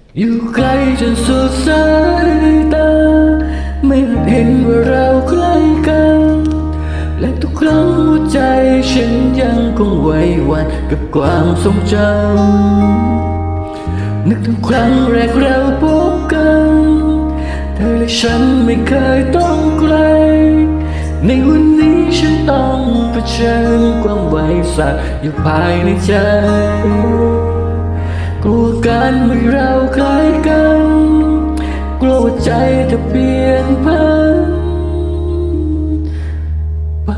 อยู่ไกลจนสุดสายตาไม่เห็นว่าเราใกล้กันและทุกครั้งหัวใจฉันยังคงไหวหวั่นกับความทรงจำนึกถึงครั้งแรกเราพบกันเธอและฉันไม่เคยต้องไกลในวันนี้ฉันต้องเผชิญความไหวสั่นอยู่ภายในใจกลัวกันเมื่อเราใกล้กันกลัวว่าใจจะเปลี่ยนพันไป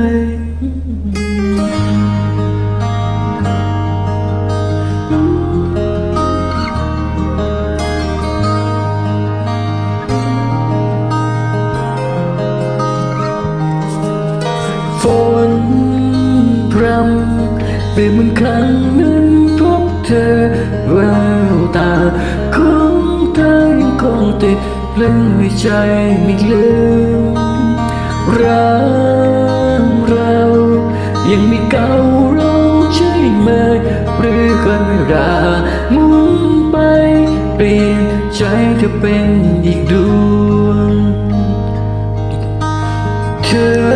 ฝนพรำเป็นเหมือนครั้งนั้นพบเธอแววตาของเธอยังคงติดเพลงในใจไม่ลืมรักเรายังมีเก่าเราใช่ไหมหรือกันเวลาหมุนไปเปลี่ยนใจเธอเป็นอีกดวงเธ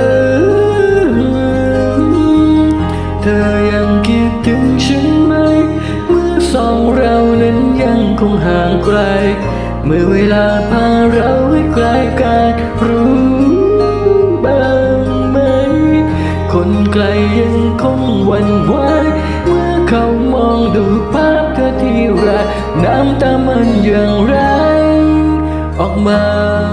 อยังคิดถึงฉันไหมเมื่อสองเรานั้นยังคงห่างไกลเมื่อเวลาพาเราให้ใกล้กันรู้บ้างไหมคนไกลยังคงหวั่นไหวเมื่อเขามองดูภาพเธอที่ไรน้ำตามันอย่างไรออกมา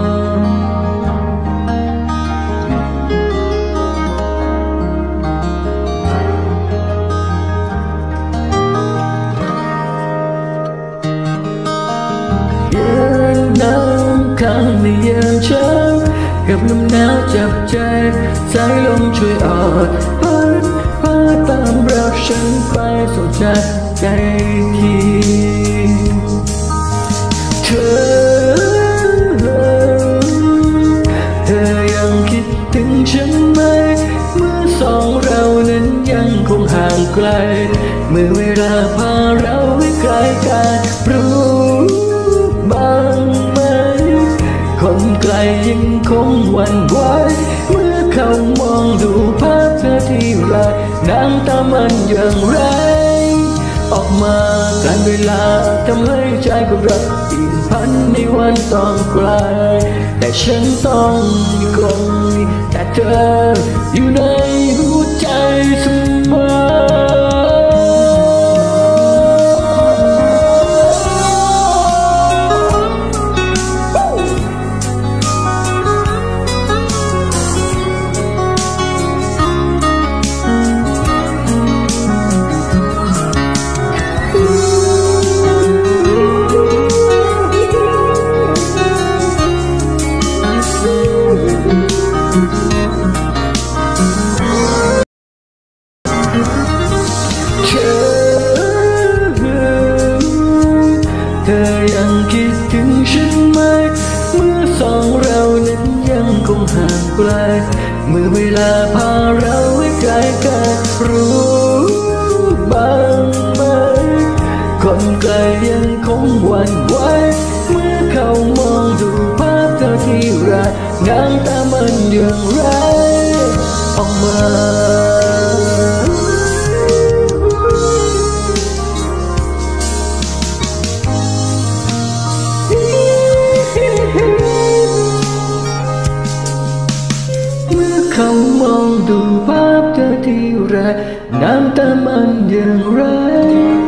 ข้างในยามเช้ากับลมหนาวจับใจสายลมช่วยออดพัดพาตามรักฉันไปส่งจากใจทีเธอยังคิดถึงฉันไหมเมื่อสองเรานั้นยังคงห่างไกลเมื่อเวลาพาเราให้ใกล้กันรู้บ้างไหมคนไกลยังคงหวั่นไหวเมื่อเขามองดูภาพเธอที่ไรน้ำตามันอย่างไรออกมาการเวลาทำให้ใจของเราเปลี่ยนพันในวันต้องไกลแต่ฉันต้องคงแต่เธออยู่ในหัวใจเสมอเธอยังคิดถึงฉันไหมเมื่อสองเรานั้นยังคงห่างไกลเมื่อเวลาพาเราให้ใกล้กันรู้บ้างไหมคนไกลยังคงหวั่นไหวเมื่อเขามองดูภาพเธอที่ไรน้ำตามันอย่างไรออกมาเขามองดูภาพเธอที่ไรน้ำตามันอย่างไร